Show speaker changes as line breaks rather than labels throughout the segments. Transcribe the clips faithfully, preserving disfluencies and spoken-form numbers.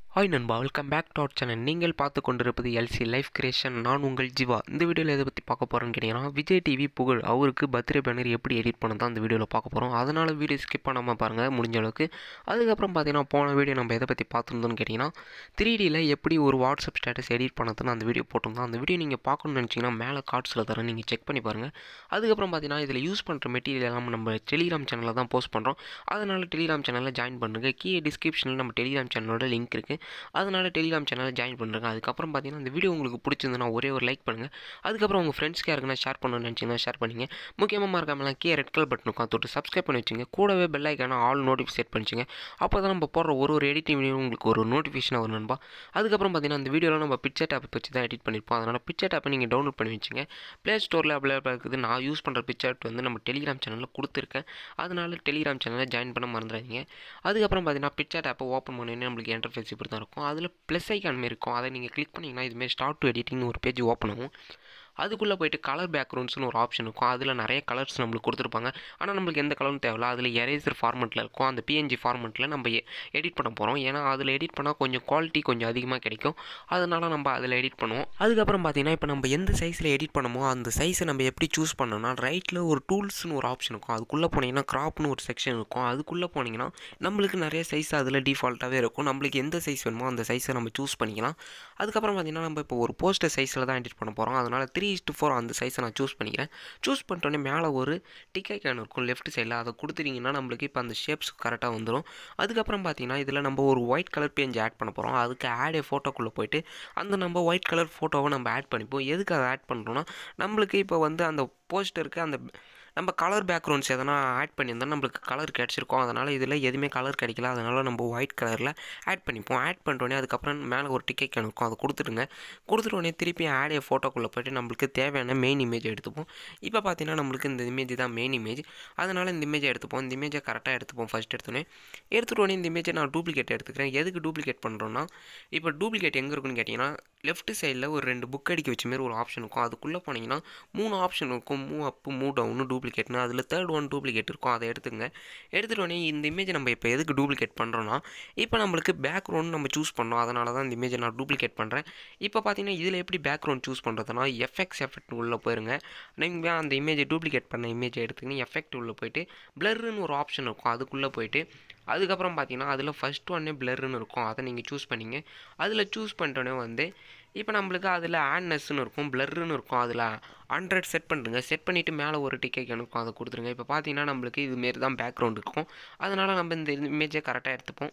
Hi நண்பா, welcome back to our channel. நீங்கள் பார்த்து கொண்டிருப்பது எல்சி லைஃப் கிரியேஷன். நான் உங்கள் ஜீவா. இந்த வீடியோவில் எதை பற்றி பார்க்க போகிறோன்னு கேட்டிங்கன்னா, விஜய் டிவி புகழ் அவருக்கு பர்த்டே பேனர் எப்படி எடிட் பண்ண தான் இந்த வீடியோவில் பார்க்க போகிறோம். அதனால் வீடியோ ஸ்கிப் பண்ணாமல் பாருங்கள் முடிஞ்ச அளவுக்கு. அதுக்கப்புறம் பார்த்தீங்கன்னா, போன வீடியோ நம்ம எதை பற்றி பார்த்துருந்தோன்னு கேட்டிங்கன்னா, த்ரீ டியில் எப்படி ஒரு வாட்ஸ்அப் ஸ்டேட்டஸ் எடிட் பண்ணதுன்னு அந்த வீடியோ போட்டிருந்தோம். அந்த வீடியோ நீங்கள் பார்க்கணும்னு நினச்சிங்கன்னா மேலே கார்ட்ஸில் தரேன், நீங்கள் செக் பண்ணி பாருங்கள். அதுக்கப்புறம் பார்த்தீங்கன்னா, இதில் யூஸ் பண்ணுற மெட்டீரியல் எல்லாம் நம்ம டெலிகிராம் சேனலில் தான் போஸ்ட் பண்ணுறோம். அதனால் டெலிகிராம் சேனலில் ஜாயின் பண்ணுங்கள். கீழே டிஸ்கிரிப்ஷனில் நம்ம டெலிகிராம் சேனலோட லிங்க் இருக்குது. அதனால் டெலிகிராம் சேனலில் ஜாயின் பண்ணுறேங்க. அதுக்கப்புறம் பார்த்தீங்கன்னா இந்த வீடியோ உங்களுக்கு பிடிச்சிருந்துன்னா ஒரே ஒரு லைக் பண்ணுங்கள். அதுக்கப்புறம் உங்கள் ஃப்ரெண்ட்ஸ்க்கு யாருக்குன்னா ஷேர் பண்ணணும்னு நினச்சிங்கன்னா ஷேர் பண்ணிங்க. முக்கியமாக மறக்காமலாம் கீழே ரெட் கலர் பட்டன் இருக்கும், தொட்டு சப்ஸ்கிரைப் பண்ணி வச்சுங்க. கூடவே பெல் ஐக்கான ஆல் நோட்டிஃபிகேஷன் செட் பண்ணிச்சுங்க. அப்போ தான் நம்ம போடுற ஒரு ஒரு எடிட்டிங் வீடியோ உங்களுக்கு ஒரு நோட்டிஃபிகேஷனாக வரும் நண்பா. அதுக்கப்புறம் பார்த்தீங்கன்னா இந்த வீடியோவில் நம்ம பிக்சர் ஆப் வச்சு தான் எடிட் பண்ணியிருப்போம். அதனால் பிக்சர் ஆப்பை நீங்கள் டவுன்லோட் பண்ணி வச்சுங்க. ப்ளே ஸ்டோரில் அவைலபிளாக இருக்குது. நான் யூஸ் பண்ணுற பிக்சர் வந்து நம்ம டெலிகிராம் சேனலில் கொடுத்துருக்கேன். அதனால் டெலிகிராம் சேனலில் ஜாயின் பண்ண மறந்துடாதீங்க. அதுக்கப்புறம் பார்த்தீங்கன்னா பிக்சர் ஆப்பை ஓப்பன் பண்ணி நம்மளுக்கு இன்டர்ஃபேஸ் இப்படி தான் இருக்கும். அதில் ப்ளஸ் ஐக்கான் மாரி இருக்கும். அதை நீங்கள் கிளிக் பண்ணிங்கன்னா இதுமாரி ஸ்டார்ட் டு எடிட்டிங்னு ஒரு பேஜ் ஓப்பன் ஆகும். அதுக்குள்ளே போய்ட்டு கலர் பேக்ரவுண்ட்ஸ்னு ஒரு ஆப்ஷன் இருக்கும். அதில் நிறைய கலர்ஸ் நம்மளுக்கு கொடுத்துருப்பாங்க. ஆனால் நம்மளுக்கு எந்த கலரும் தேவையில்ல. அதில் எரேசர் ஃபார்மெட்டில் இருக்கும். அந்த பிஎன்ஜி ஃபார்மெட்டில் நம்ம எடிட் பண்ண போகிறோம். ஏன்னா அதில் எடிட் பண்ணால் கொஞ்சம் குவாலிட்டி கொஞ்சம் அதிகமாக கிடைக்கும். அதனால் நம்ம அதில் எடிட் பண்ணுவோம். அதுக்கப்புறம் பார்த்தீங்கன்னா இப்போ நம்ம எந்த சைஸில் எடிட் பண்ணமோ அந்த சைஸை நம்ம எப்படி சூஸ் பண்ணோம்னா, ரைட்டில் ஒரு டூல்ஸ்னு ஒரு ஆப்ஷன் இருக்கும். அதுக்குள்ளே போனீங்கன்னா கிராப்னு ஒரு செக்ஷன் இருக்கும். அதுக்குள்ளே போனீங்கன்னா நம்மளுக்கு நிறைய சைஸ் அதில் டிஃபால்ட்டாகவே இருக்கும். நம்மளுக்கு எந்த சைஸ் வேணுமோ அந்த சைஸை நம்ம சூஸ் பண்ணிக்கலாம். அதுக்கப்புறம் பார்த்தீங்கன்னா நம்ம இப்போ ஒரு போஸ்டர் சைஸில் தான் எடிட் பண்ண போகிறோம். அதனால் த்ரீ இஸ்டு ஃபோர் அந்த சைஸை நான் சூஸ் பண்ணிக்கிறேன். சூஸ் பண்ணிட்டோன்னே மேலே ஒரு டிக் ஐக்கான் இருக்கும் லெஃப்ட் சைடில். அதை கொடுத்துட்டிங்கன்னா நம்மளுக்கு இப்போ அந்த ஷேப்ஸ் கரெக்டாக வந்துடும். அதுக்கப்புறம் பார்த்தீங்கன்னா இதில் நம்ம ஒரு ஒயிட் கலர் பேஜ் ஆட் பண்ண போகிறோம். அதுக்கு ஆட் ஏ ஃபோட்டோக்குள்ளே போய்ட்டு அந்த நம்ம ஒயிட் கலர் ஃபோட்டோவை நம்ம ஆட் பண்ணிப்போம். எதுக்கு அதை ஆட் பண்ணுறோன்னா, நம்மளுக்கு இப்போ வந்து அந்த போஸ்டருக்கு அந்த நம்ம கலர் பேக்ரவுண்ட்ஸ் எதனா ஆட் பண்ணியிருந்தால் நம்மளுக்கு கலர் கிடச்சிருக்கும். அதனால் இதில் எதுவுமே கலர் கிடைக்கல. அதனால் நம்ம ஒயிட் கலரில் ஆட் பண்ணிப்போம். ஆட் பண்ணிட்டோன்னே அதுக்கப்புறம் மேலே ஒரு டிக் ஐக்கான் இருக்கும். அதை கொடுத்துட்டுங்க. கொடுத்துட்டோன்னே திருப்பி ஆட் ஏ ஃபோட்டோக்குள்ளே போய்ட்டு நம்மளுக்கு தேவையான மெயின் இமேஜ் எடுத்துப்போம். இப்போ பார்த்தீங்கன்னா நம்மளுக்கு இந்த இமேஜ் தான் மெயின் இமேஜ். அதனால் இந்த இமேஜை எடுத்துப்போம். இந்த இமேஜை கரெக்டாக எடுத்துப்போம். ஃபஸ்ட் எடுத்தோன்னே எடுத்துட்டோன்னே இந்த இமேஜை நான் டூப்ளிகேட் எடுத்துக்கிறேன். எதுக்கு டூப்ளிகேட் பண்ணுறோன்னா, இப்போ டூப்ளிகேட் எங்கே இருக்குன்னு கேட்டிங்கன்னா, லெஃப்ட் சைடில் ஒரு ரெண்டு புக் அடிக்க வச்ச மாரி ஒரு ஆப்ஷன் இருக்கும். அதுக்குள்ளே போனீங்கன்னா மூணு ஆப்ஷன் இருக்கும். மூவ் அப்பு, மூவ் டவுனு, டூப்ளிகேட்னு. அதில் தேர்ட் ஒன் டூப்ளிகேட் இருக்கும். அதை எடுத்துங்க. எடுத்துகிட்டோன்னே இந்த இமேஜை நம்ம இப்போ எதுக்கு டூப்ளிகேட் பண்ணுறோன்னா, இப்போ நம்மளுக்கு பேக்ரவுண்ட் நம்ம சூஸ் பண்ணோம். அதனால தான் இந்த இமேஜை நான் டூப்ளிகேட் பண்ணுறேன். இப்போ பார்த்தீங்கன்னா இதில் எப்படி பேக்ரவுண்ட் சூஸ் பண்ணுறதுனா, எஃபெக்ட்ஸ் எஃபெக்ட் உள்ளே போயிருங்க. நீங்கள் அந்த இமேஜை டூப்ளிகேட் பண்ண இமேஜை எடுத்துக்கின்னு எஃபெக்ட் உள்ளே போய்ட்டு பிளர்னு ஒரு ஆப்ஷன் இருக்கும். அதுக்குள்ளே போய்ட்டு அதுக்கப்புறம் பார்த்தீங்கன்னா அதில் ஃபஸ்ட் ஒன்னே பிளர்னு இருக்கும். அதை நீங்கள் சூஸ் பண்ணிங்க. அதில் சூஸ் பண்ணிட்டோன்னே வந்து இப்போ நம்மளுக்கு அதில் ஆட்னஸ்ன்னு இருக்கும், பிளர்னு இருக்கும். அதில் ஹண்ட்ரட் செட் பண்ணுறங்க. செட் பண்ணிவிட்டு மேலே ஒரு டிக் ஐக்கான் இருக்கும். அதை கொடுத்துருங்க. இப்போ பார்த்தீங்கன்னா நம்மளுக்கு இதுமாரி தான் பேக்ரவுண்ட் இருக்கும். அதனால் நம்ம இந்த இமேஜை கரெக்டாக எடுத்துப்போம்.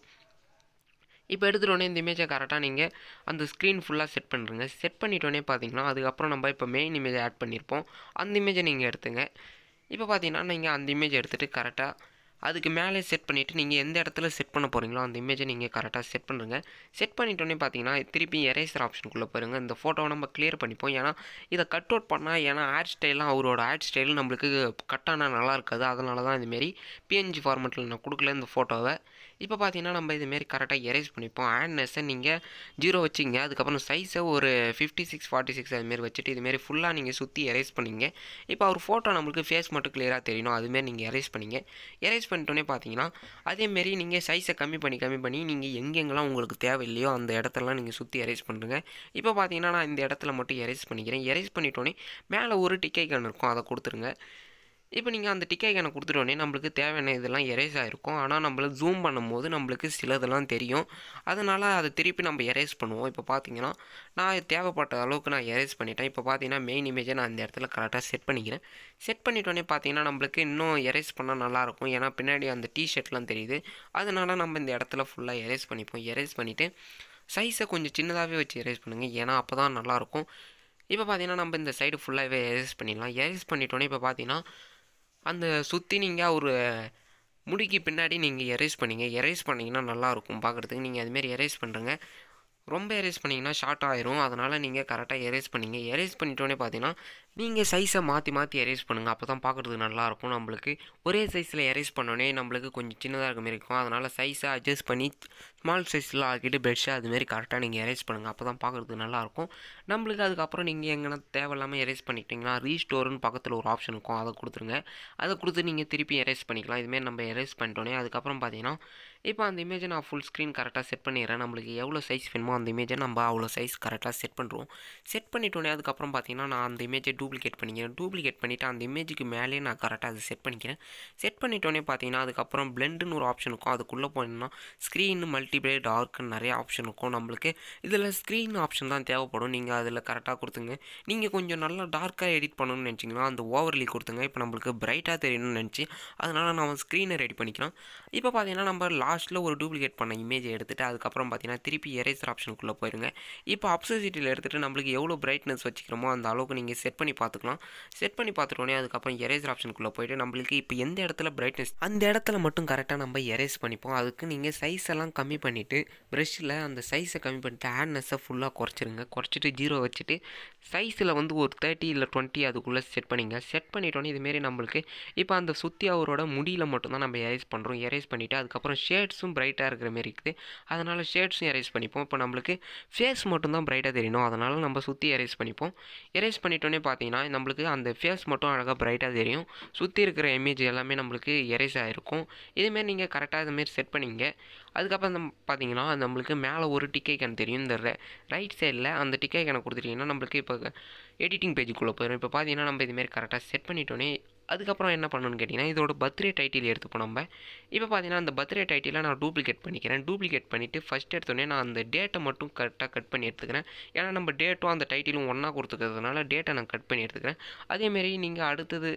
இப்போ எடுத்துகிட்டோன்னே இந்த இமேஜை கரெக்டாக நீங்கள் அந்த ஸ்க்ரீன் ஃபுல்லாக செட் பண்ணுறங்க. செட் பண்ணிட்டோன்னே பார்த்தீங்கன்னா அதுக்கப்புறம் நம்ம இப்போ மெயின் இமேஜை ஆட் பண்ணியிருப்போம். அந்த இமேஜை நீங்கள் எடுத்துங்க. இப்போ பார்த்தீங்கன்னா நீங்கள் அந்த இமேஜை எடுத்துகிட்டு கரெக்டாக அதுக்கு மேலே செட் பண்ணிவிட்டு நீங்கள் எந்த இடத்துல செட் பண்ண போகிறீங்களோ அந்த இமேஜை நீங்கள் கரெக்டாக செட் பண்ணுங்கள். செட் பண்ணிட்டோன்னே பார்த்தீங்கன்னா திருப்பி எரேசர் ஆப்ஷனுக்குள்ளே போயிருங்க. இந்த ஃபோட்டோவை நம்ம கிளியர் பண்ணிப்போம். ஏன்னா இதை கட் அவுட் பண்ணால், ஏன்னா ஹேர் ஸ்டைலாம் அவரோட ஹேர் ஸ்டைல் நம்மளுக்கு கட் ஆனால் நல்லா இருக்காது. அதனால தான் இதுமாரி பிஎன்ஜி ஃபார்மெட்டில் நான் கொடுக்கல இந்த ஃபோட்டோவை. இப்போ பார்த்தீங்கன்னா நம்ம இதுமாரி கரெக்டாக எரேஸ் பண்ணிப்போம். ஆட்னஸை நீங்கள் ஜீரோ வச்சிங்க. அதுக்கப்புறம் சைஸை ஒரு ஃபிஃப்டி சிக்ஸ் ஃபார்ட்டி சிக்ஸ் அதுமாரி வச்சுட்டு இதுமாரி ஃபுல்லாக நீங்கள் சுற்றி எரேஸ் பண்ணிங்க. இப்போ அவர் ஃபோட்டோ நம்மளுக்கு ஃபேஸ் மட்டும் கிளியராக தெரியணும். அதுமாரி நீங்கள் எரேஸ் பண்ணிங்க. எரேஸ் பண்ணிட்டோன்னே பார்த்தீங்கன்னா அதேமாரி நீங்கள் சைஸை கம்மி பண்ணி கம்மி பண்ணி நீங்கள் எங்கெங்கெல்லாம் உங்களுக்கு தேவையில்லையோ அந்த இடத்தெல்லாம் நீங்கள் சுற்றி எரேஸ் பண்ணுறங்க. இப்போ பார்த்தீங்கன்னா நான் இந்த இடத்துல மட்டும் எரேஸ் பண்ணிக்கிறேன். எரேஸ் பண்ணிட்டோன்னே மேலே ஒரு டிக் ஐக்கான் இருக்கும். அதை கொடுத்துருங்க. இப்போ நீங்கள் அந்த டிக் ஐக்கானை கொடுத்துட்டோன்னே நம்மளுக்கு தேவையான இதெல்லாம் எரேஸ் ஆகிருக்கும். ஆனால் நம்மள ஜூம் பண்ணும்போது நம்மளுக்கு சிலதெல்லாம் தெரியும். அதனால் அதை திருப்பி நம்ம எரேஸ் பண்ணுவோம். இப்போ பார்த்தீங்கன்னா நான் தேவைப்பட்ட அளவுக்கு நான் எரேஸ் பண்ணிட்டேன். இப்போ பார்த்தீங்கன்னா மெயின் இமேஜை நான் அந்த இடத்துல கரெக்டாக செட் பண்ணிக்கிறேன். செட் பண்ணிட்டோன்னே பார்த்தீங்கன்னா நம்மளுக்கு இன்னும் எரேஸ் பண்ணால் நல்லாயிருக்கும். ஏன்னா பின்னாடி அந்த டிஷர்ட்லாம் தெரியுது. அதனால் நம்ம இந்த இடத்துல ஃபுல்லாக எரேஸ் பண்ணிப்போம். எரேஸ் பண்ணிவிட்டு சைஸை கொஞ்சம் சின்னதாகவே வச்சு எரேஸ் பண்ணுங்கள். ஏன்னா அப்போ தான் நல்லாயிருக்கும். இப்போ பார்த்தீங்கன்னா நம்ம இந்த சைடு ஃபுல்லாகவே எரேஸ் பண்ணிடலாம். எரேஸ் பண்ணிட்டோன்னே இப்போ பார்த்தீங்கன்னா அந்த சுற்றி நீங்கள் ஒரு முடிக்கு பின்னாடி நீங்கள் எரேஸ் பண்ணிங்க. எரேஸ் பண்ணிங்கன்னா நல்லாயிருக்கும் பார்க்குறதுக்கு. நீங்கள் அதுமாரி எரேஸ் பண்ணுறங்க. ரொம்ப எரேஸ் பண்ணிங்கன்னா ஷார்ட் ஆயிரும். அதனால் நீங்கள் கரெக்டாக எரேஸ் பண்ணிங்க. எரேஸ் பண்ணிட்டோன்னே பார்த்தீங்கன்னா நீங்கள் சைஸை மாற்றி மாற்றி எரேஸ் பண்ணுங்கள். அப்போ தான் பார்க்குறதுக்கு நல்லாயிருக்கும். நம்மளுக்கு ஒரே சைஸில் எரேஸ் பண்ணோன்னே நம்மளுக்கு கொஞ்சம் சின்னதாக இருக்க மாரி இருக்கும். அதனால் சைஸை அட்ஜஸ்ட் பண்ணி ஸ்மால் சைஸில் ஆக்கிட்டு பெட்ஷை அதுமாரி கரெக்டாக நீங்கள் எரேஸ் பண்ணுங்கள். அப்போ தான் பார்க்குறதுக்கு நல்லாயிருக்கும். நம்மளுக்கு அதுக்கப்புறம் நீங்கள் எங்கன்னா தேவையில்லாமல் எரேஸ் பண்ணிக்கிட்டிங்கன்னா ரீஸ்டோர்னு பக்கத்தில் ஒரு ஆப்ஷன் இருக்கும். அதை கொடுத்துருங்க. அதை கொடுத்து நீங்கள் திருப்பி எரேஸ் பண்ணிக்கலாம். இதுமாரி நம்ம எரேஸ் பண்ணிட்டோன்னே அதுக்கப்புறம் பார்த்தீங்கன்னா இப்போ அந்த இமேஜை நான் ஃபுல் ஸ்க்ரீன் கரெக்டாக செட் பண்ணிடுறேன். நம்மளுக்கு எவ்வளோ சைஸ் வேணுமோ அந்த இமேஜை நம்ம அவ்வளோ சைஸ் கரெக்டாக செட் பண்ணுறோம். செட் பண்ணிட்டோன்னே அதுக்கப்புறம் பார்த்தீங்கன்னா நான் அந்த இமேஜை டூப்ளிகேட் பண்ணிக்கிறேன். டூப்ளிகேட் பண்ணிவிட்டு அந்த இமேஜுக்கு மேலே நான் கரெக்டாக அதை செட் பண்ணிக்கிறேன். செட் பண்ணிட்டோன்னே பார்த்தீங்கன்னா அதுக்கப்புறம் பிளெண்டுன்னு ஒரு ஆப்ஷன் இருக்கும். அதுக்குள்ளே போனோம்னா ஸ்க்ரீன் மல்டிப்ளே டார்க்குன்னு நிறைய ஆப்ஷன் இருக்கும். நம்மளுக்கு இதில் ஸ்க்ரீன் ஆப்ஷன் தான் தேவைப்படும். நீங்கள் அதில் கரெக்டாக கொடுத்துங்க. நீங்கள் கொஞ்சம் நல்லா டார்க்காக எடிட் பண்ணணும்னு நினச்சிங்கன்னா அந்த ஓவர்லி கொடுத்துங்க. இப்போ நம்மளுக்கு பிரைட்டாக தெரியணும்னு நினச்சி அதனால் நம்ம ஸ்க்ரீனை ரெடி பண்ணிக்கலாம். இப்போ பார்த்தீங்கன்னா நம்ம லாஸ்ட்டில் ஒரு டூப்ளிகேட் பண்ண இமேஜை எடுத்துகிட்டு அதுக்கப்புறம் பார்த்தீங்கன்னா திருப்பி எரேசர் ஆப்ஷனுக்குள்ளே போயிருங்க. இப்போ அப்சசிட்டியில் எடுத்துகிட்டு நம்மளுக்கு எவ்வளோ பிரைட்னஸ் வச்சுக்கிறோமோ அந்த அளவுக்கு நீங்கள் செட் பண்ணி பார்த்துக்கலாம். செட் பண்ணி பார்த்துட்டோன்னே அதுக்கப்புறம் எரேசர் ஆப்ஷனுக்குள்ளே போய்ட்டு நம்மளுக்கு இப்போ எந்த இடத்துல பிரைட்னஸ் அந்த இடத்துல மட்டும் கரெக்டாக நம்ம எரேஸ் பண்ணிப்போம். அதுக்கு நீங்கள் சைஸ் எல்லாம் கம்மி பண்ணிவிட்டு ப்ரஷ்ஷில் அந்த சைஸை கம்மி பண்ணிவிட்டு ஆட்னஸை ஃபுல்லாக குறைச்சிருங்க. குறைச்சிட்டு ஜீரோ வச்சுட்டு சைஸில் வந்து ஒரு தேர்ட்டி இல்லை டுவெண்ட்டி அதுக்குள்ளே செட் பண்ணிங்க. செட் பண்ணிட்டோன்னே இதுமாரி நம்மளுக்கு இப்போ அந்த சுற்றி அவரோட முடியில் மட்டும்தான் நம்ம எரேஸ் பண்ணுறோம். எரேஸ் பண்ணிவிட்டு அதுக்கப்புறம் ஷேட்ஸும் பிரைட்டாக இருக்கிற மாரி இருக்குது. அதனால் ஷேட்ஸும் எரேஸ் பண்ணிப்போம். இப்போ நம்மளுக்கு ஃபேஸ் மட்டும்தான் பிரைட்டாக தெரியணும். அதனால் நம்ம சுற்றி எரேஸ் பண்ணிப்போம். எரேஸ் பண்ணிட்டோன்னே பார்த்தீங்கன்னா நம்மளுக்கு அந்த ஃபேஸ் மட்டும் அழகாக பிரைட்டாக தெரியும். சுற்றி இருக்கிற இமேஜ் எல்லாமே நம்மளுக்கு எரேஸ் ஆகிருக்கும். இதுமாரி நீங்கள் கரெக்டாக இதுமாரி செட் பண்ணிங்க. அதுக்கப்புறம் நம்ம பார்த்தீங்கன்னா நம்மளுக்கு மேலே ஒரு டிக் ஐக்கான் தெரியும். இந்த ரைட் சைடில் அந்த டிக் ஐக்கானை கொடுத்துட்டிங்கன்னா நம்மளுக்கு இப்போ எடிட்டிங் பேஜுக்குள்ளே போயிடும். இப்போ பார்த்தீங்கன்னா நம்ம இதுமாரி கரெக்டாக செட் பண்ணிட்டோன்னே அதுக்கப்புறம் என்ன பண்ணணும்னு கேட்டிங்கன்னா இதோட பர்த்டே டைட்டில் எடுத்துப்போம் நம்ம. இப்போ பார்த்தீங்கன்னா அந்த பர்த்டே டைட்டிலை நான் டூப்ளிகேட் பண்ணிக்கிறேன். டூப்ளிகேட் பண்ணிவிட்டு ஃபஸ்ட் எடுத்தோடனே நான் அந்த டேட்டை மட்டும் கரெக்டாக கட் பண்ணி எடுத்துக்கிறேன். ஏன்னா நம்ம டேட்டும் அந்த டைட்டிலும் ஒன்றா கொடுத்துக்கிறதுனால டேட்டை நான் கட் பண்ணி எடுத்துக்கிறேன். அதேமாரி நீங்கள் அடுத்தது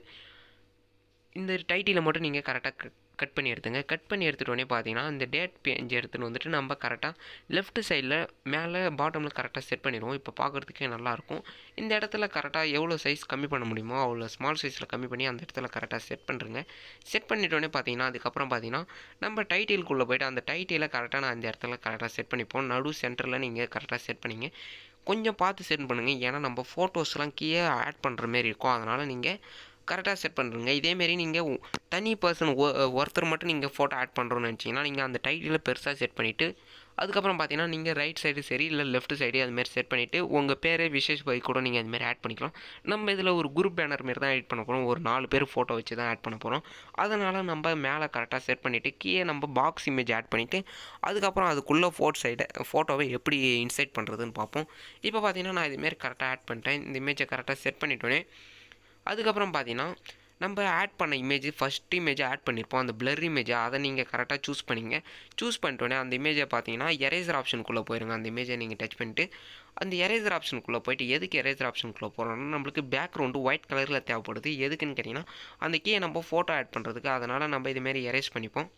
இந்த டைட்டிலை மட்டும் நீங்கள் கரெக்டாக கட் பண்ணி எடுத்துங்க. கட் பண்ணி எடுத்துகிட்டோன்னே பார்த்தீங்கன்னா இந்த டேட் பேஜ் எடுத்துகிட்டு வந்துட்டு நம்ம கரெக்டாக லெஃப்ட் சைடில் மேலே பாட்டமில் கரெக்டாக செட் பண்ணிடுவோம். இப்போ பார்க்குறதுக்கே நல்லாயிருக்கும். இந்த இடத்துல கரெக்டாக எவ்வளோ சைஸ் கம்மி பண்ண முடியுமோ அவ்வளோ ஸ்மால் சைஸில் கம்மி பண்ணி அந்த இடத்துல கரெக்டாக செட் பண்ணுறேங்க. செட் பண்ணிட்டோன்னே பார்த்தீங்கன்னா அதுக்கப்புறம் பார்த்தீங்கன்னா நம்ம டைட்டிலுக்குள்ளே போய்ட்டு அந்த டைட்டிலை கரெக்டாக நான் அந்த இடத்துல கரெக்டாக செட் பண்ணிப்போம். நடு சென்டரில் நீங்கள் கரெக்டாக செட் பண்ணிங்க. கொஞ்சம் பார்த்து செட் பண்ணுங்கள். ஏன்னா நம்ம ஃபோட்டோஸ்லாம் கீழே ஆட் பண்ணுற மாரி இருக்கும். அதனால் நீங்கள் கரெக்டாக செட் பண்ணுறீங்க. இதேமாரி நீங்கள் தனி பர்சன் ஒருத்தர் மட்டும் நீங்கள் ஃபோட்டோ ஆட் பண்ணுறோன்னு நினச்சிங்கன்னா நீங்கள் அந்த டைட்டில் பெருசாக செட் பண்ணிவிட்டு அதுக்கப்புறம் பார்த்தீங்கன்னா நீங்கள் ரைட் சைடு சரி இல்லை லெஃப்ட் சைடு அதுமாரி செட் பண்ணிவிட்டு உங்கள் பேர் விசேஷ் பாய் கூட நீங்கள் அதுமாரி ஆட் பண்ணிக்கலாம். நம்ம இதில் ஒரு குரூப் பேனர் மாரி தான் ஆட் பண்ண போகிறோம். ஒரு நாலு பேர் ஃபோட்டோ வச்சு தான் ஆட் பண்ண போகிறோம். அதனால் நம்ம மேலே கரெக்டாக செட் பண்ணிவிட்டு கீழே நம்ம பாக்ஸ் இமேஜ் ஆட் பண்ணிவிட்டு அதுக்கப்புறம் அதுக்குள்ளே ஃபோட்டோ சைடு ஃபோட்டோவை எப்படி இன்சைட் பண்ணுறதுன்னு பார்ப்போம். இப்போ பார்த்தீங்கன்னா நான் இதுமாரி கரெக்டாக ஆட் பண்ணிட்டேன். இந்த இமேஜை கரெக்டாக செட் பண்ணிட்டோன்னே அதுக்கப்புறம் பார்த்தீங்கன்னா நம்ம ஆட் பண்ண இமேஜ் ஃபஸ்ட் இமேஜை ஆட் பண்ணியிருப்போம். அந்த பிளர் இமேஜை அதை நீங்கள் கரெக்டாக சூஸ் பண்ணிங்க. சூஸ் பண்ணிட்டோன்னே அந்த இமேஜை பார்த்தீங்கன்னா எரேசர் ஆப்ஷனுக்குள்ளே போயிருங்க. அந்த இமேஜை நீங்கள் டச் பண்ணிட்டு அந்த எரேசர் ஆப்ஷனுக்குள்ளே போய்ட்டு எதுக்கு எரேசர் ஆப்ஷனுக்குள்ளே போகிறோம்னா நம்மளுக்கு பேக்ரவுண்டு ஒயிட் கலரில் தேவைப்படுது. எதுக்குன்னு கேட்டிங்கன்னா அந்த கீழே நம்ம ஃபோட்டோ ஆட் பண்ணுறதுக்கு. அதனால் நம்ம இதுமாரி எரேஸ் பண்ணிப்போம்.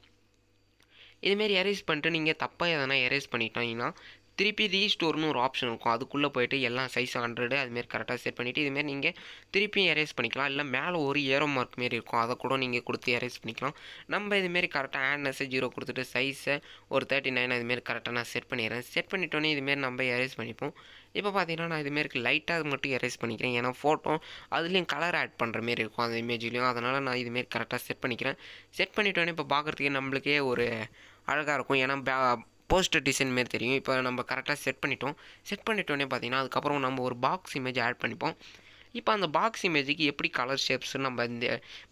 இதுமாரி எரேஸ் பண்ணிட்டு நீங்கள் தப்பாக எதனா எரேஸ் பண்ணிட்டீங்கன்னா திருப்பி ரீஸ்டோர்னு ஒரு ஆப்ஷன் இருக்கும். அதுக்குள்ளே போய்ட்டு எல்லாம் சைஸ் ஹண்ட்ரடு அதுமாரி கரெக்டாக செட் பண்ணிவிட்டு இதுமாரி நீங்கள் திருப்பியும் எரேஸ் பண்ணிக்கலாம். இல்லை மேலே ஒரு ஏரோ மார்க் மாரி இருக்கும். அதை கூட நீங்கள் கொடுத்து எரேஸ் பண்ணிக்கலாம். நம்ம இதுமாரி கரெக்டாக ஆட்னஸை ஜீரோ கொடுத்துட்டு சைஸை ஒரு தேர்ட்டி நைன் அதுமாரி கரெக்டாக நான் செட் பண்ணிடுறேன். செட் பண்ணிட்டோன்னே இதுமாரி நம்ம எரேஸ் பண்ணிப்போம். இப்போ பார்த்தீங்கன்னா நான் இதுமாரி லைட்டாக மட்டும் எரேஸ் பண்ணிக்கிறேன். ஏன்னா ஃபோட்டோ அதுலேயும் கலர் ஆட் பண்ணுற மாரி இருக்கும் அந்த இமேஜ்லேயும். அதனால் நான் இதுமாரி கரெக்டாக செட் பண்ணிக்கிறேன். செட் பண்ணிட்டோன்னே இப்போ பார்க்குறதுக்கே நம்மளுக்கே ஒரு அழகாக இருக்கும். ஏன்னா பே போஸ்டர் டிசைன் மாரி தெரியும். இப்போ நம்ம கரெக்டாக செட் பண்ணிட்டோம். செட் பண்ணிட்டோன்னே பார்த்தீங்கன்னா அதுக்கப்புறம் நம்ம ஒரு பாக்ஸ் இமேஜ் ஆட் பண்ணிப்போம். இப்போ அந்த பாக்ஸ் இமேஜுக்கு எப்படி கலர் ஷேப்ஸ் நம்ம இந்த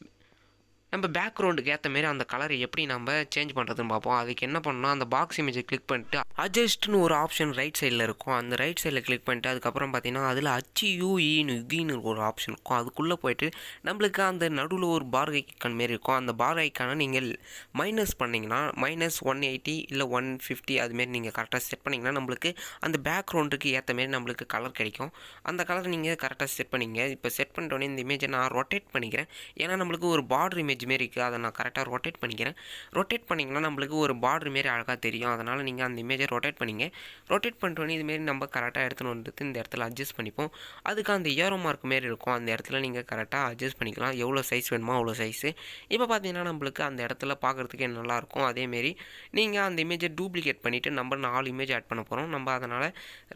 நம்ம பேக்ரவுண்டுக்கு ஏற்ற மாரி அந்த கலரை எப்படி நம்ம சேஞ்ச் பண்ணுறதுன்னு பார்ப்போம். அதுக்கு என்ன பண்ணணும், அந்த பாக்ஸ் இமேஜை கிளிக் பண்ணிட்டு அட்ஜஸ்ட்னு ஒரு ஆப்ஷன் ரைட் சைடில் இருக்கும். அந்த ரைட் சைடில் கிளிக் பண்ணிட்டு அதுக்கப்புறம் பார்த்தீங்கன்னா அதில் ஹச் யூஇன்னு யுகின்னு ஒரு ஆப்ஷன் இருக்கும். அதுக்குள்ளே போய்ட்டு நம்மளுக்கு அந்த நடுவில் ஒரு பார் ஐக்கான் மாரி இருக்கும். அந்த பார் ஐக்கானை நீங்கள் மைனஸ் பண்ணிங்கன்னா மைனஸ் ஒன் எயிட்டி இல்லை ஒன் ஃபிஃப்டி அதுமாரி நீங்கள் கரெக்டாக செட் பண்ணிங்கன்னா நம்மளுக்கு அந்த பேக்ரவுண்டுக்கு ஏற்ற மாரி நம்மளுக்கு கலர் கிடைக்கும். அந்த கலர் நீங்கள் கரெக்டாக செட் பண்ணிங்க. இப்போ செட் பண்ணிட்டோன்னே இந்த இமேஜை நான் ரொட்டேட் பண்ணிக்கிறேன். ஏன்னா நம்மளுக்கு ஒரு பார்டர் இமேஜ் மாரி இருக்குது. அதை நான் கரெக்டாக ரொட்டேட் பண்ணிக்கிறேன். ரொட்டேட் பண்ணிங்கன்னா நம்மளுக்கு ஒரு பார்டர் மாரி அழகாக தெரியும். அதனால் நீங்கள் அந்த இமேஜை ரொட்டேட் பண்ணிங்க. ரொட்டேட் பண்ணிட்டோன்னே இதுமாரி நம்ம கரெக்டாக எடுத்துன்னு வந்துட்டு இந்த இடத்துல அட்ஜஸ்ட் பண்ணிப்போம். அதுக்கு அந்த ஏரோ மார்க் மாரி இருக்கும். அந்த இடத்துல நீங்கள் கரெக்டாக அட்ஜஸ்ட் பண்ணிக்கலாம். எவ்வளோ சைஸ் வேணுமோ அவ்வளோ சைஸு. இப்போ பார்த்தீங்கன்னா நம்மளுக்கு அந்த இடத்துல பார்க்குறதுக்கே நல்லாயிருக்கும். அதேமாரி நீங்கள் அந்த இமேஜை டூப்ளிகேட் பண்ணிவிட்டு நம்ம நாலு இமேஜ் ஆட் பண்ண போகிறோம். நம்ம அதனால்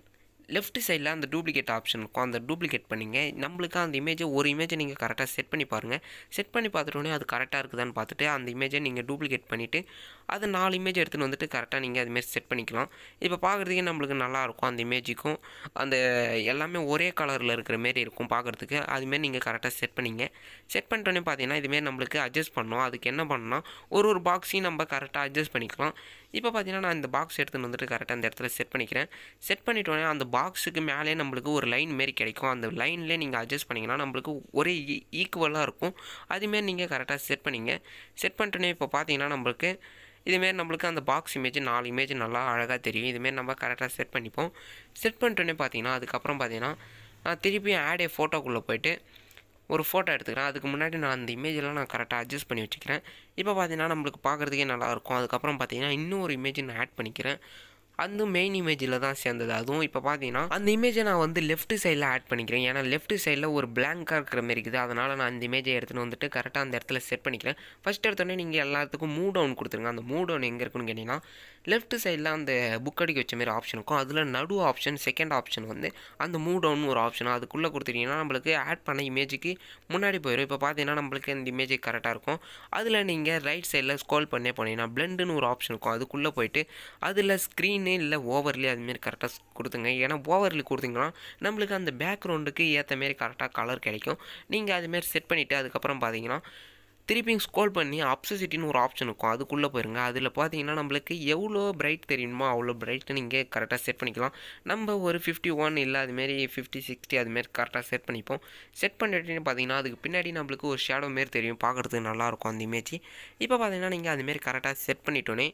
லெஃப்ட் சைடில் அந்த டூப்ளிகேட் ஆப்ஷன் இருக்கும். அந்த டூப்ளிகேட் பண்ணிங்க நம்மளுக்கு அந்த இமேஜை ஒரு இமேஜை நீங்கள் கரெக்டாக செட் பண்ணி பாருங்கள். செட் பண்ணி பார்த்துட்டோன்னே அது கரெக்டாக இருக்குதான்னு பார்த்துட்டு அந்த இமேஜை நீங்கள் டூப்ளிகேட் பண்ணிவிட்டு அது நாலு இமேஜ் எடுத்துகிட்டு வந்துட்டு கரெக்டாக நீங்கள் அதுமாரி செட் பண்ணிக்கலாம். இப்போ பார்க்குறதுக்கே நம்மளுக்கு நல்லாயிருக்கும். அந்த இமேஜுக்கும் அந்த எல்லாமே ஒரே கலரில் இருக்கிற மாரி இருக்கும் பார்க்குறதுக்கு. அதுமாரி நீங்கள் கரெக்டாக செட் பண்ணிங்க. செட் பண்ணிட்டோன்னே பார்த்தீங்கன்னா இதுமாரி நம்மளுக்கு அட்ஜஸ்ட் பண்ணணும். அதுக்கு என்ன பண்ணணும்னா ஒரு ஒரு பாக்ஸையும் நம்ம கரெக்டாக அட்ஜஸ்ட் பண்ணிக்கலாம். இப்போ பார்த்தீங்கன்னா நான் இந்த பாக்ஸ் எடுத்துகிட்டு வந்துட்டு கரெக்டாக அந்த இடத்துல செட் பண்ணிக்கிறேன். செட் பண்ணிட்டோன்னே அந்த பாக்ஸுக்கு மேலே நம்மளுக்கு ஒரு லைன் மாரி கிடைக்கும். அந்த லைன்லேயே நீங்கள் அட்ஜஸ்ட் பண்ணிங்கன்னா நம்மளுக்கு ஒரே ஈக்குவலாக இருக்கும். அதுமாரி நீங்கள் கரெக்டாக செட் பண்ணிங்க. செட் பண்ணிட்டோன்னே இப்போ பார்த்தீங்கன்னா நம்மளுக்கு இதுமாரி நம்மளுக்கு அந்த பாக்ஸ் இமேஜ் நாலு இமேஜ் நல்லா அழகாக தெரியும். இதுமாரி நம்ம கரெக்டாக செட் பண்ணிப்போம். செட் பண்ணிட்டோன்னே பார்த்தீங்கன்னா அதுக்கப்புறம் பார்த்தீங்கன்னா நான் திருப்பியும் ஆட் ஏ ஃபோட்டோக்குள்ளே போய்ட்டு ஒரு ஃபோட்டோ எடுத்துக்கிறேன். அதுக்கு முன்னாடி நான் அந்த இமேஜெல்லாம் நான் கரெக்டாக அட்ஜஸ்ட் பண்ணி வச்சுக்கிறேன். இப்போ பார்த்தீங்கன்னா நம்மளுக்கு பார்க்குறதுக்கே நல்லாயிருக்கும். அதுக்கப்புறம் பார்த்தீங்கன்னா இன்னொரு இமேஜ் நான் ஆட் பண்ணிக்கிறேன். அந்த மெயின் இமேஜில் தான் சேர்ந்தது. அதுவும் இப்போ பார்த்தீங்கன்னா அந்த இமேஜை நான் வந்து லெஃப்ட் சைடில் ஆட் பண்ணிக்கிறேன். ஏன்னா லெஃப்ட் சைடில் ஒரு பிளாங்காக இருக்கிற மாதிரி இருக்குது. அதனால் நான் அந்த இமேஜை எடுத்துகிட்டு வந்துட்டு கரெக்டாக அந்த இடத்துல செட் பண்ணிக்கிறேன். ஃபஸ்ட் எடுத்தோடனே நீங்கள் எல்லாத்துக்கும் மூவ் டவுன் கொடுத்துருங்க. அந்த மூவ் டவுன் எங்கே இருக்குன்னு கேட்டிங்கன்னா லெஃப்ட் சைடில் அந்த புக் அடிக்க வச்ச மாதிரி ஆப்ஷன் இருக்கும். அதில் நடு ஆப்ஷன் செகண்ட் ஆப்ஷன் வந்து அந்த மூவ் டவுன் ஒரு ஆப்ஷன் அதுக்குள்ளே கொடுத்துட்டீங்கன்னா நம்மளுக்கு ஆட் பண்ண இமேஜுக்கு முன்னாடி போயிடும். இப்போ பார்த்தீங்கன்னா நம்மளுக்கு இந்த இமேஜ் கரெக்டாக இருக்கும். அதில் நீங்கள் ரைட் சைடில் ஸ்க்ரோல் பண்ணே போனீங்கன்னா பிளெண்டுன்னு ஒரு ஆப்ஷன் இருக்கும். அதுக்குள்ளே போயிட்டு அதில் ஸ்க்ரீன் இல்லை ஓவர்லி அதுமாரி கரெக்டாக கொடுத்துங்க. ஏன்னா ஓவர்லி கொடுத்தீங்கன்னா நம்மளுக்கு அந்த பேக்ரவுண்டுக்கு ஏற்ற மாரி கரெக்டாக கலர் கிடைக்கும். நீங்கள் அதுமாரி செட் பண்ணிவிட்டு அதுக்கப்புறம் பார்த்தீங்கன்னா திருப்பியும் ஸ்க்ரோல் பண்ணி அப்சசிட்டின்னு ஒரு ஆப்ஷன் இருக்கும். அதுக்குள்ளே போயிருங்க. அதில் பார்த்தீங்கன்னா நம்மளுக்கு எவ்வளோ பிரைட் தெரியுமோ அவ்வளோ பிரைட்டு நீங்கள் கரெக்டாக செட் பண்ணிக்கலாம். நம்ம ஒரு ஃபிஃப்டி ஒன் இல்லை அதுமாரி ஃபிஃப்டி சிக்ஸ்டி அதுமாரி கரெக்டாக செட் பண்ணிப்போம். செட் பண்ணிட்டு பார்த்தீங்கன்னா அதுக்கு பின்னாடி நம்மளுக்கு ஒரு ஷேடோ மாரி தெரியும். பார்க்குறதுக்கு நல்லாயிருக்கும் அந்த இமேஜ். இப்போ பார்த்தீங்கன்னா நீங்கள் அதுமாரி கரெக்டாக செட் பண்ணிட்டோன்னே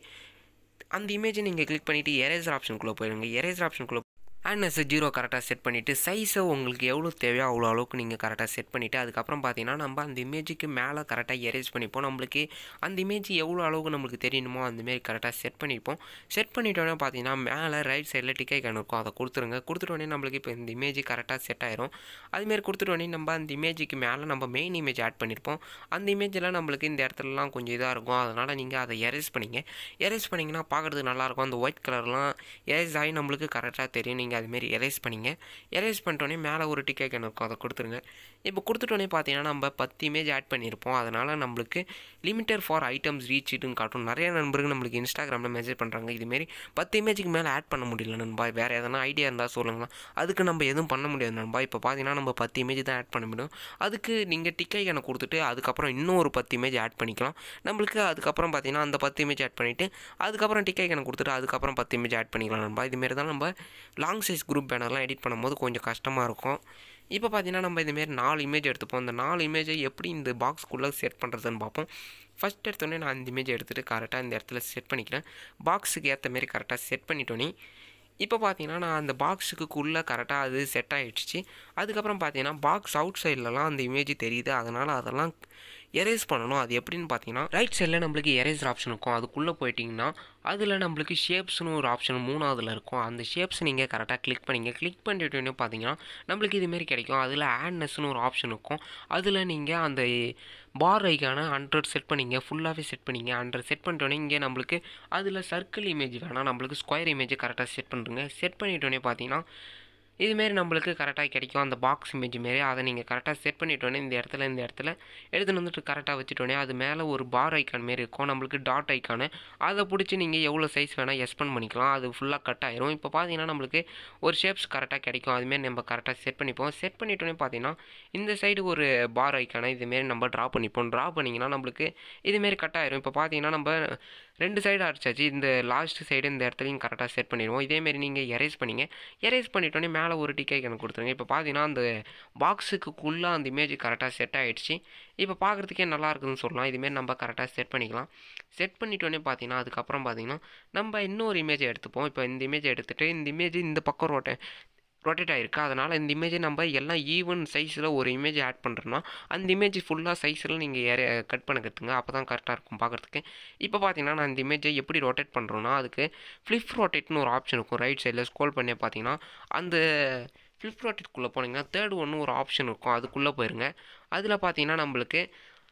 அந்த இமேஜை நீங்கள் கிளிக் பண்ணிவிட்டு எரேசர் ஆப்ஷனுக்குள்ளே போயிடுங்க. எரேசர் ஆப்ஷனுக்குள்ளே ஆட்னஸ் ஜீரோ கரெக்டாக செட் பண்ணிவிட்டு சைஸை உங்களுக்கு எவ்வளோ தேவையோ அவ்வளோ அளவுக்கு நீங்கள் கரெக்டாக செட் பண்ணிவிட்டு அதுக்கப்புறம் பார்த்தீங்கன்னா நம்ம அந்த இமேஜுக்கு மேலே கரெக்டாக எரேஸ் பண்ணிப்போம். நம்மளுக்கு அந்த இமேஜ் எவ்வளோ அளவுக்கு நம்மளுக்கு தெரியணுமோ அந்தமாரி கரெக்டாக செட் பண்ணிப்போம். செட் பண்ணிட்டோன்னே பார்த்தீங்கன்னா மேலே ரைட் சைடில் டிக்கை கேன் இருக்கும். அதை கொடுத்துருங்க. கொடுத்துட்டோன்னே நம்மளுக்கு இப்போ இந்த இமேஜ் கரெக்டாக செட் ஆயிரும். அதுமாரி கொடுத்துட்டோன்னே நம்ம அந்த இமேஜுக்கு மேலே நம்ம மெயின் இமேஜ் ஆட் பண்ணியிருப்போம். அந்த இமேஜெல்லாம் நம்மளுக்கு இந்த இடத்துலலாம் கொஞ்சம் இதாக இருக்கும். அதனால் நீங்கள் அதை எரேஸ் பண்ணிங்க. எரேஸ் பண்ணிங்கன்னா பார்க்குறதுக்கு நல்லாயிருக்கும். அந்த ஒயிட் கலர்லாம் எரேஸ் ஆகி நம்மளுக்கு கரெக்டாக தெரியும். நீங்கள் அதுமாரி எரேஸ் பண்ணிங்க. எரேஸ் பண்ணிட்டோன்னே மேலே ஒரு டிக்கை கேன் இருக்கும். அதை கொடுத்துருங்க. இப்போ கொடுத்துட்டோன்னே பார்த்தீங்கன்னா நம்ம பத்து இமேஜ் ஆட் பண்ணியிருப்போம். அதனால் நம்மளுக்கு லிமிட்டட் ஃபார் ஐட்டம்ஸ் ரீச் இட்டுன்னு காட்டும். நிறைய நண்பர்கள் நம்மளுக்கு இன்ஸ்டாகிராமில் மெசேஜ் பண்ணுறாங்க. இதுமாரி பத்து இமேஜுக்கு மேலே ஆட் பண்ண முடியல நண்பா, வேறு எதனா ஐடியா இருந்தால் சொல்லுங்களா. அதுக்கு நம்ம எதுவும் பண்ண முடியாது நண்பா. இப்போ பார்த்தீங்கன்னா நம்ம பத்து இமேஜ் தான் ஆட் பண்ண முடியும். அதுக்கு நீங்கள் டிக்கை கேனை கொடுத்துட்டு அதுக்கப்புறம் இன்னும் ஒரு பத்து இமேஜ் ஆட் பண்ணிக்கலாம். நம்மளுக்கு அதுக்கப்புறம் பார்த்தீங்கன்னா அந்த பத்து இமேஜ் ஆட் பண்ணிவிட்டு அதுக்கப்புறம் டிக்கை கேனை கொடுத்துட்டு அதுக்கப்புறம் பத்து இமேஜ் ஆட் பண்ணிக்கலாம் நண்பா. இதுமாரி தான் நம்ம லாங் சைஸ் குரூப் பேனர்லாம் எடிட் பண்ணும்போது கொஞ்சம் கஷ்டமாக இருக்கும். இப்போ பார்த்தீங்கன்னா நம்ம இதுமாரி நாலு இமேஜ் எடுத்துப்போம். அந்த நாலு இமேஜை எப்படி இந்த பாக்ஸ்க்குள்ளே செட் பண்ணுறதுன்னு பார்ப்போம். ஃபஸ்ட் எடுத்தோடனே நான் இந்த இமேஜ் எடுத்துகிட்டு கரெக்டாக இந்த இடத்துல செட் பண்ணிக்கிறேன். பாக்ஸுக்கு ஏற்ற மாரி கரெக்டாக செட் பண்ணிட்டோன்னே இப்போ பார்த்தீங்கன்னா நான் அந்த பாக்ஸுக்குள்ளே கரெக்டாக அது செட் ஆகிடுச்சு. அதுக்கப்புறம் பார்த்தீங்கன்னா பாக்ஸ் அவுட் சைட்லலாம் அந்த இமேஜ் தெரியுது. அதனால் அதெல்லாம் எரேஸ் பண்ணணும். அது எப்படின்னு பார்த்தீங்கன்னா ரைட் சைடில் நம்மளுக்கு எரேசர் ஆப்ஷன் இருக்கும். அதுக்குள்ளே போயிட்டிங்கன்னா அதில் நம்மளுக்கு ஷேப்ஸ்னு ஒரு ஆப்ஷன் மூணாவதுல இருக்கும். அந்த ஷேப்ஸ் நீங்கள் கரெக்டாக கிளிக் பண்ணிங்க. கிளிக் பண்ணிட்டோன்னே பார்த்தீங்கன்னா நம்மளுக்கு இதுமாரி கிடைக்கும். அதில் ஆட்னஸ்னு ஒரு ஆப்ஷன் இருக்கும். அதில் நீங்கள் அந்த பார் ஐக்கான ஹண்ட்ரட் செட் பண்ணிங்க. ஃபுல்லாகவே செட் பண்ணிங்க. ஹண்ட்ரட் செட் பண்ணிட்டோன்னே இங்கே நம்மளுக்கு அதில் சர்க்கிள் இமேஜ் வேணால் நம்மளுக்கு ஸ்கொயர் இமேஜ் கரெக்டாக செட் பண்ணுறங்க. செட் பண்ணிட்டோன்னே பார்த்தீங்கன்னா இதுமாரி நம்மளுக்கு கரெக்டாக கிடைக்கும். அந்த பாக்ஸ் இமேஜ் மாரி அதை நீங்கள் கரெக்டாக செட் பண்ணிட்டோன்னே இந்த இடத்துல இந்த இடத்துல எடுத்துன்னு வந்துட்டு கரெக்டாக வச்சுட்டோன்னே அது மேலே ஒரு பார் ஐக்கான் மாரி இருக்கும். நம்மளுக்கு டாட் ஐக்கானு அதை பிடிச்சி நீங்கள் எவ்வளோ சைஸ் வேணால் எக்ஸ்பெண்ட் பண்ணிக்கலாம். அது ஃபுல்லாக கட் ஆயிரும். இப்போ பார்த்தீங்கன்னா நம்மளுக்கு ஒரு ஷேப்ஸ் கரெக்டாக கிடைக்கும். அதுமாரி நம்ம கரெக்டாக செட் பண்ணிப்போம். செட் பண்ணிட்டோன்னே பார்த்தீங்கன்னா இந்த சைடு ஒரு பார் ஐக்கானை இதுமாரி நம்ம ட்ரா பண்ணிப்போம். ட்ரா பண்ணிங்கன்னா நம்மளுக்கு இதுமாரி கட் ஆயிரும். இப்போ பார்த்தீங்கன்னா நம்ம ரெண்டு சைடு அடிச்சாச்சு. இந்த லாஸ்ட் சைடு இந்த இடத்துலையும் கரெக்டாக செட் பண்ணிடுவோம். இதேமாரி நீங்கள் எரேஸ் பண்ணிங்க. எரேஸ் பண்ணிட்டோன்னே மேலே ஒரு டிக்கை எனக்கு கொடுத்துருங்க. இப்போ பார்த்தீங்கன்னா அந்த பாக்ஸுக்குள்ளே அந்த இமேஜ் கரெக்டாக செட் ஆகிடுச்சு. இப்போ பார்க்குறதுக்கே நல்லா இருக்குதுன்னு சொல்லலாம். இதுமாரி நம்ம கரெக்டாக செட் பண்ணிக்கலாம். செட் பண்ணிட்டோன்னே பார்த்தீங்கன்னா அதுக்கப்புறம் பார்த்தீங்கன்னா நம்ம இன்னொரு இமேஜை எடுத்துப்போம். இப்போ இந்த இமேஜை எடுத்துகிட்டு இந்த இமேஜ் இந்த பக்கம் ரோட்டை ரொட்டேட் ஆகிருக்கு. அதனால் இந்த இமேஜை நம்ம எல்லாம் ஈவன் சைஸில் ஒரு இமேஜ் ஆட் பண்ணுறோன்னா அந்த இமேஜ் ஃபுல்லாக சைஸில் நீங்கள் ஏற கட் பண்ண கற்றுங்க. அப்போ தான் கரெக்டாக இருக்கும் பார்க்குறதுக்கு. இப்போ பார்த்தீங்கன்னா நான் இந்த இமேஜை எப்படி ரொட்டேட் பண்ணுறோன்னா அதுக்கு ஃப்ளிப் ரொட்டேட்னு ஒரு ஆப்ஷன் இருக்கும். ரைட் சைடில் ஸ்க்ரோல் பண்ணி பார்த்தீங்கன்னா அந்த ஃப்ளிப் ரொட்டேட்குள்ளே போனீங்கன்னா தேர்ட் ஒன்று ஒரு ஆப்ஷன் இருக்கும். அதுக்குள்ளே போயிருங்க. அதில் பார்த்தீங்கன்னா நம்மளுக்கு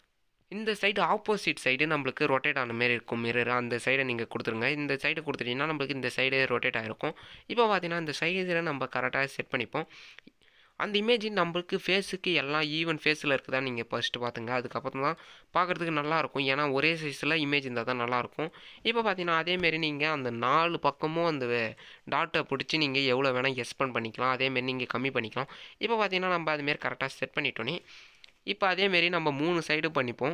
இந்த சைடு ஆப்போசிட் சைடு நம்மளுக்கு ரொட்டேட் ஆன மாரி இருக்கும் மிரர். அந்த சைடை நீங்கள் கொடுத்துருங்க. இந்த சைடு கொடுத்துட்டீங்கன்னா நம்மளுக்கு இந்த சைடு ரொட்டேட் ஆகிருக்கும். இப்போ பார்த்தீங்கன்னா இந்த சைடில் நம்ம கரெக்டாக செட் பண்ணிப்போம். அந்த இமேஜ் நம்மளுக்கு ஃபேஸுக்கு எல்லாம் ஈவன் ஃபேஸில் இருக்குதா நீங்கள் ஃபஸ்ட்டு பார்த்துங்க. அதுக்கப்புறம் தான் பார்க்குறதுக்கு நல்லாயிருக்கும். ஏன்னா ஒரே சைஸில் இமேஜ் இருந்தால் தான் நல்லாயிருக்கும். இப்போ பார்த்தீங்கன்னா அதேமாரி நீங்கள் அந்த நாலு பக்கமும் அந்த டாட்டை பிடிச்சி நீங்கள் எவ்வளோ வேணால் எக்ஸ்பேண்ட் பண்ணிக்கலாம். அதேமாரி நீங்கள் கம்மி பண்ணிக்கலாம். இப்போ பார்த்தீங்கன்னா நம்ம அதுமாரி கரெக்டாக செட் பண்ணிட்டோன்னே இப்போ அதேமாரி நம்ம மூணு சைடு பண்ணிப்போம்.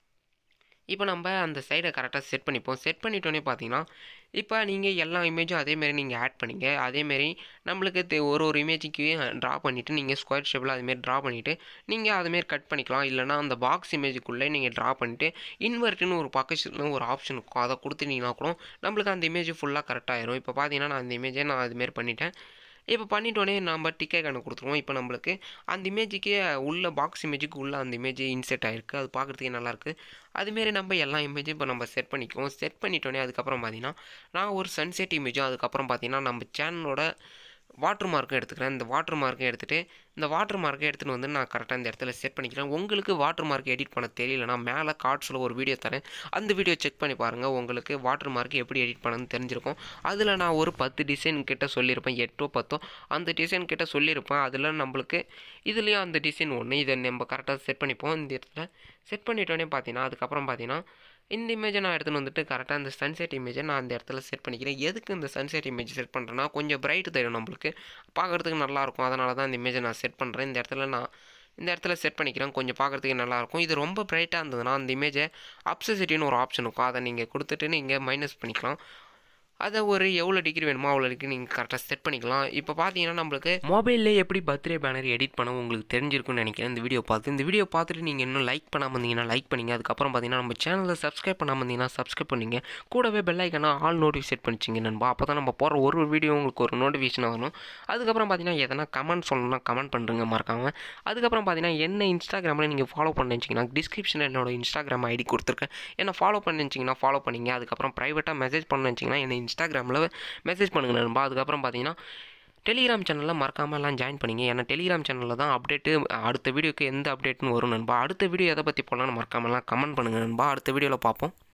இப்போ நம்ம அந்த சைடை கரெக்டாக செட் பண்ணிப்போம். செட் பண்ணிட்டோன்னே பார்த்தீங்கன்னா இப்போ நீங்கள் எல்லா இமேஜும் அதேமாரி நீங்கள் ஆட் பண்ணிங்க. அதேமாரி நம்மளுக்கு தே ஒரு ஒரு இமேஜுக்கு ட்ரா பண்ணிவிட்டு நீங்கள் ஸ்கொயர் ஷேப்பில் அதுமாரி ட்ரா பண்ணிவிட்டு நீங்கள் அதுமாரி கட் பண்ணிக்கலாம். இல்லைனா அந்த பாக்ஸ் இமேஜுக்குள்ளே நீங்கள் ட்ரா பண்ணிவிட்டு இன்வெர்ட்டுன்னு ஒரு பக்கத்தில் ஒரு ஆப்ஷன் இருக்கும். அதை கொடுத்துட்டீங்கன்னா கூட நம்மளுக்கு அந்த இமேஜ் ஃபுல்லாக கரெக்டாகிடும். இப்போ பார்த்தீங்கன்னா நான் அந்த இமேஜை நான் அதுமாரி பண்ணிட்டேன். இப்போ பண்ணிட்டோன்னே நம்ம டிக் ஐகானை கொடுத்துருவோம். இப்போ நம்மளுக்கு அந்த இமேஜுக்கே உள்ள பாக்ஸ் இமேஜுக்கு உள்ளே அந்த இமேஜ் இன்செர்ட் ஆகிருக்கு. அது பார்க்குறதுக்கே நல்லாயிருக்கு. அதுமாரி நம்ம எல்லா இமேஜும் இப்போ நம்ம செட் பண்ணிக்குவோம். செட் பண்ணிட்டோன்னே அதுக்கப்புறம் பார்த்தீங்கன்னா நான் ஒரு சன்செட் இமேஜும் அதுக்கப்புறம் பார்த்தீங்கன்னா நம்ம சேனலோட வாட்டர் மார்க்கும் எடுத்துக்கிறேன். இந்த வாட்டர் மார்க்கும் எடுத்துகிட்டு இந்த வாட்டர் மார்க்கை எடுத்துகிட்டு வந்து நான் கரெக்டாக இந்த இடத்துல செட் பண்ணிக்கிறேன். உங்களுக்கு வாட்டர் மார்க் எடிட் பண்ண தெரியலனா மேலே கார்ட்ஸில் ஒரு வீடியோ தரேன். அந்த வீடியோ செக் பண்ணி பாருங்கள். உங்களுக்கு வாட்டர் மார்க் எப்படி எடிட் பண்ணணும்னு தெரிஞ்சிருக்கும். அதில் நான் ஒரு பத்து டிசைன் கிட்ட சொல்லியிருப்பேன். எட்டோ பத்தோ அந்த டிசைன் கிட்ட சொல்லியிருப்பேன். அதில் நம்மளுக்கு இதுலேயும் அந்த டிசைன் ஒன்று இதை நம்ம கரெக்டாக செட் பண்ணிப்போம். இந்த இடத்துல செட் பண்ணிட்டோன்னே பார்த்தீங்கன்னா அதுக்கப்புறம் பார்த்தீங்கன்னா இந்த இமேஜை நான் எடுத்துகிட்டு வந்துட்டு கரெக்டாக இந்த சன்செட் இமேஜை நான் அந்த இடத்துல செட் பண்ணிக்கிறேன். எதுக்கு இந்த சன்செட் இமேஜ் செட் பண்ணுறேன்னா கொஞ்சம் பிரைட்டு தெரியும் நம்மளுக்கு, பார்க்குறதுக்கு நல்லாயிருக்கும். அதனால தான் இந்த இமேஜை நான் செட் பண்ணுறேன். இந்த இடத்துல நான் இந்த இடத்துல செட் பண்ணிக்கிறேன். கொஞ்சம் பார்க்குறதுக்கு நல்லாயிருக்கும். இது ரொம்ப பிரைட்டாக இருந்ததுன்னா அந்த இமேஜை அப்சசிட்டின்னு ஒரு ஆப்ஷன் இருக்கும். அதை நீங்கள் கொடுத்துட்டு நீங்கள் மைனஸ் பண்ணிக்கலாம். அதை ஒரு எவ்வளோ டிகிரி வேணுமோ அவ்வளோ டிகிரி நீங்கள் கரெக்டாக செட் பண்ணிக்கலாம். இப்போ பார்த்தீங்கன்னா நம்மளுக்கு மொபைலில் எப்படி பர்த்டே பேனர் எடிட் பண்ண உங்களுக்கு தெரிஞ்சிருக்குன்னு நினைக்கிறேன் இந்த வீடியோ பார்த்து. இந்த வீடியோ பார்த்துட்டு நீங்கள் இன்னும் லைக் பண்ணாமல் இருந்தீங்கன்னா லைக் பண்ணிங்க. அதுக்கப்புறம் பார்த்தீங்கன்னா நம்ம சேனலில் சப்ஸ்கிரைப் பண்ணாமல் இருந்தீங்கன்னா சப்ஸ்கிரைப் பண்ணிங்க. கூடவே பெல் ஐக்கானா ஆல் நோட்டிஃபிகேஷன் செட் பண்ணிச்சிங்க நண்பா. அப்போ தான் நம்ம போகிற ஒரு வீடியோ உங்களுக்கு ஒரு நோட்டிஃபிகேஷன் வரும். அதுக்கப்புறம் பார்த்தீங்கன்னா எதனா கமெண்ட் சொல்லணும்னா கமெண்ட் பண்ணுறங்க மறக்காமல். அதுக்கப்புறம் பார்த்தீங்கன்னா என்ன இன்ஸ்டாகிராமில் நீங்கள் ஃபாலோ பண்ண நினச்சிங்கன்னா டிஸ்கிரிப்ஷனில் என்னோட இன்ஸ்டாகிராம் ஐடி கொடுத்துருக்கேன். என்ன ஃபாலோ பண்ண நினச்சிங்கன்னா ஃபாலோ பண்ணிங்க. அதுக்கப்புறம் ப்ரைவேட்டாக மெசேஜ் பண்ண நினச்சிங்கன்னா என்ன இன்ஸ்டாகிராமில் மெசேஜ் பண்ணுங்க நண்பா. அதுக்கப்புறம் பார்த்தீங்கன்னா டெலிகிராம் சேனலில் மறக்காமல் எல்லாம் ஜாயின் பண்ணிங்க. ஏன்னா டெலிகிராம் சேனலில் தான் அப்டேட்டு அடுத்த வீடியோக்கு எந்த அப்டேட்னு வரும் நண்பா. அடுத்த வீடியோ எதை பற்றி போடலான்னு மறக்காமலாம் கமெண்ட் பண்ணுங்கள் நண்பா. அடுத்த வீடியோவில் பார்ப்போம்.